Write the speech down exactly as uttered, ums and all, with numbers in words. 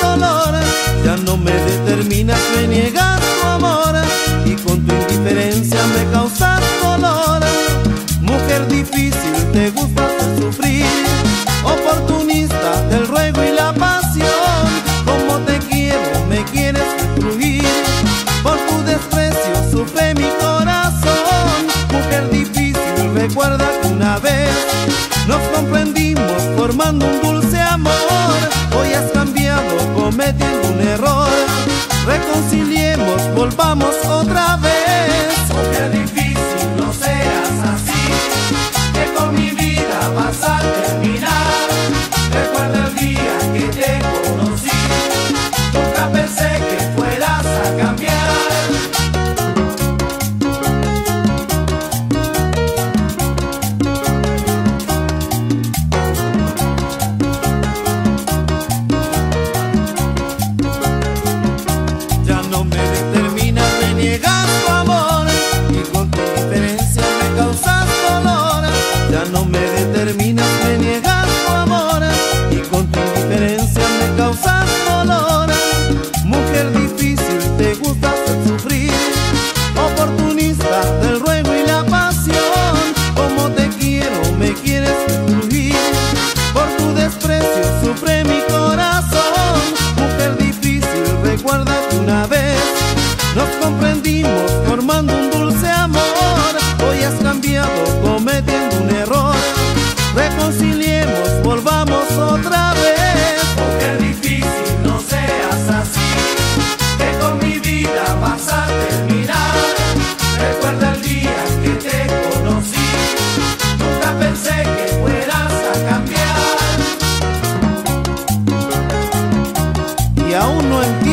dolor. Ya no me determinas, me niegas tu amor y con tu indiferencia me causas dolor. Mujer difícil, te gusta hacer sufrir, oportunista del ruego y la pasión. Como te quiero, me quieres destruir, por tu desprecio sufre mi corazón. Mujer difícil, recuerda que una vez nos comprendimos formando un dulce amor. Hoy has cambiado cometiendo un error, reconciliemos, volvamos otra vez. Mujer difícil, no seas así, que con mi vida vas a terminar. Recuerda el día que te conocí, nunca pensé que fueras a cambiar. Ya no me determinas, me niegas tu amor y con tu indiferencia me causas dolor. Ya no me determinas, me niegas tu amor y con tu indiferencia me causas dolor. Mujer difícil, te gusta hacer sufrir, oportunista del ruego y la pasión. Como te quiero, me quieres destruir, por tu desprecio sufre mi corazón. Mujer difícil, recuerda que una vez nos comprendimos formando un dulce amor. Hoy has cambiado cometiendo un error, reconciliemos, volvamos otra vez. Mujer difícil, no seas así, que con mi vida vas a terminar. Recuerda el día que te conocí, nunca pensé que fueras a cambiar. Y aún no entiendo